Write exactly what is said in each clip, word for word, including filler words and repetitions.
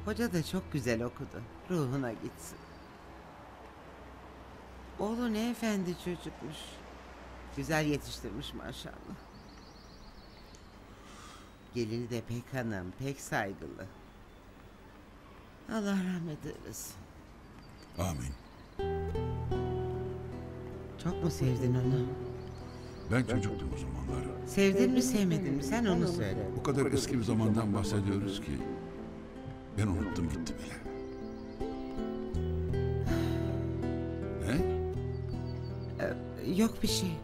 Hoca da çok güzel okudu. Ruhuna gitsin. Oğlu ne efendi çocukmuş. Güzel yetiştirmiş maşallah. Gelini de pek hanım, pek saygılı. Allah rahmet eylesin. Amin. Çok mu sevdin onu? Ben çocuktum o zamanlar. Sevdin mi sevmedin mi? Sen onu söyle. O kadar eski bir zamandan bahsediyoruz ki ben unuttum gitti bile. Ne? Yok bir şey.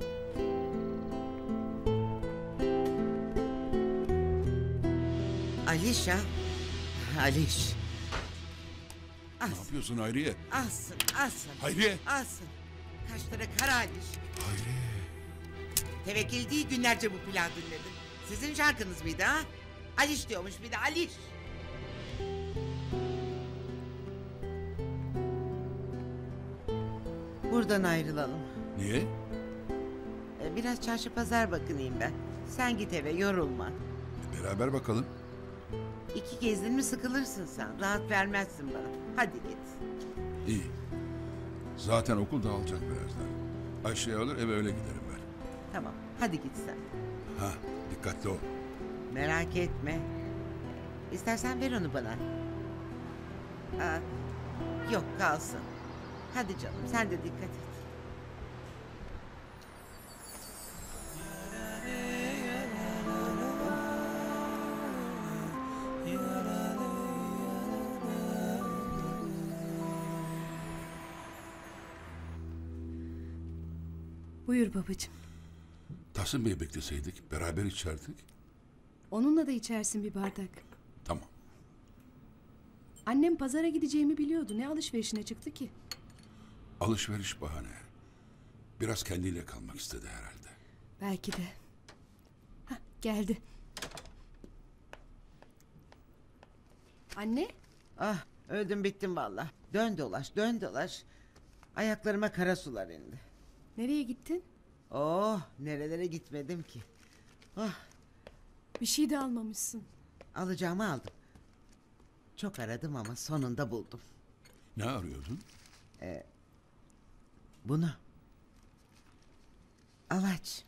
Aliş ha? Aliş. Ne yapıyorsun Hayriye? Alsın, alsın. Hayriye! Alsın. Kaşları kara Aliş. Hayriye! Tevekkül değil, günlerce bu plan dinledim. Sizin şarkınız mıydı ha? Aliş diyormuş bir de Aliş. Buradan ayrılalım. Niye? Ee, Biraz çarşı pazar bakınayım ben. Sen git eve, yorulma. Beraber bakalım. İki gezdin mi sıkılırsın sen. Rahat vermezsin bana. Hadi git. İyi. Zaten okul dağılacak birazdan. Ayşe'yi alır eve öyle giderim ben. Tamam, hadi git sen. Ha, dikkatli ol. Merak etme. İstersen ver onu bana. Aa, yok kalsın. Hadi canım, sen de dikkat et. Buyur babacığım. Tahsin Bey'i bekleseydik beraber içerdik. Onunla da içersin bir bardak. Tamam. Annem pazara gideceğimi biliyordu. Ne alışverişine çıktı ki? Alışveriş bahane. Biraz kendiyle kalmak istedi herhalde. Belki de. Hah, geldi. Anne? Ah, öldüm bittim vallahi. Dön dolaş, dön dolaş. Ayaklarıma kara sular indi. Nereye gittin? Oh, nerelere gitmedim ki. Oh, Bir şey de almamışsın. alacağımı aldım. Çok aradım ama sonunda buldum. Ne arıyordun? Bunu. Al aç.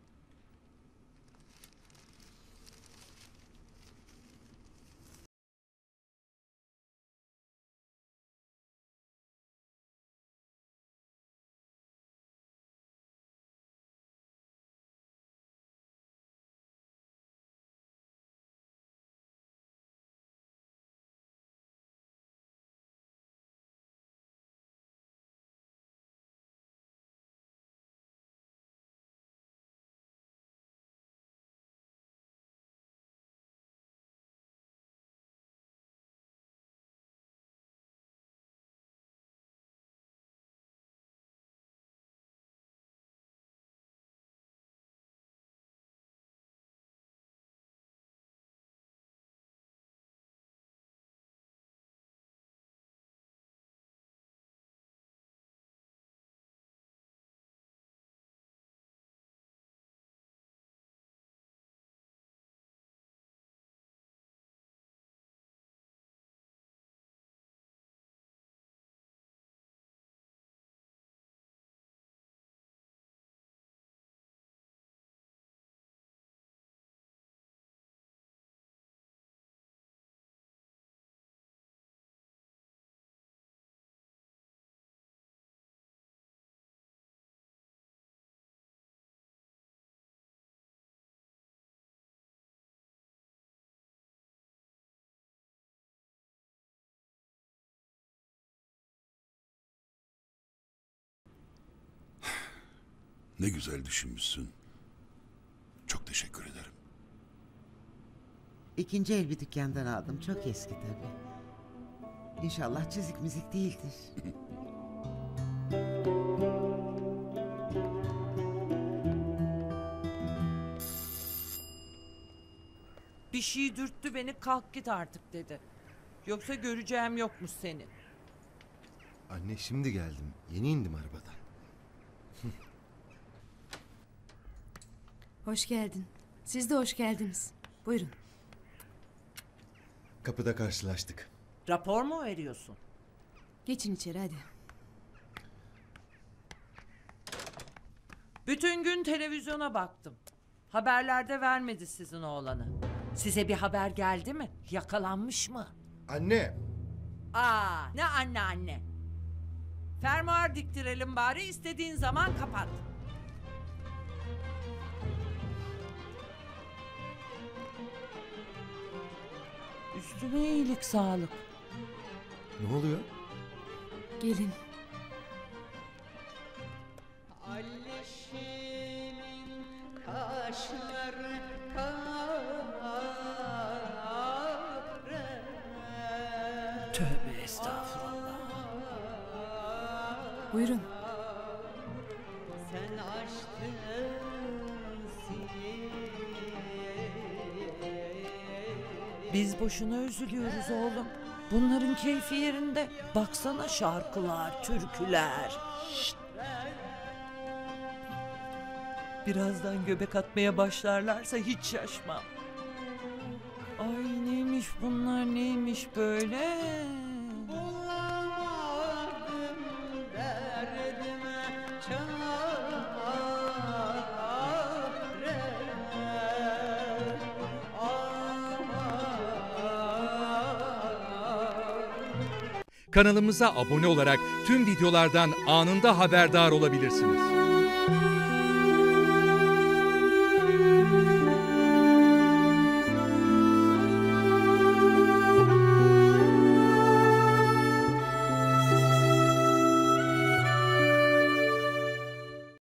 Ne güzel düşünmüşsün. Çok teşekkür ederim. İkinci el bir dükkandan aldım. Çok eski tabii. İnşallah çizik müzik değildir. Bir şey dürttü beni, kalk git artık dedi. Yoksa göreceğim yokmuş seni. Anne şimdi geldim. Yeni indim arabadan. Hoş geldin. Siz de hoş geldiniz. Buyurun. Kapıda karşılaştık. Rapor mu veriyorsun? Geçin içeri hadi. Bütün gün televizyona baktım. Haberlerde vermedi sizin oğlanı. Size bir haber geldi mi? Yakalanmış mı? Anne. Aa, ne anne anne. Fermuar diktirelim bari, istediğin zaman kapat. Üstüme iyilik sağlık. Ne oluyor? Gelin. Tövbe estağfurullah. Buyurun. Biz boşuna üzülüyoruz oğlum. Bunların keyfi yerinde. Baksana şarkılar, türküler. Şşt. Birazdan göbek atmaya başlarlarsa hiç şaşmam. Ay neymiş bunlar, neymiş böyle? Kanalımıza abone olarak tüm videolardan anında haberdar olabilirsiniz.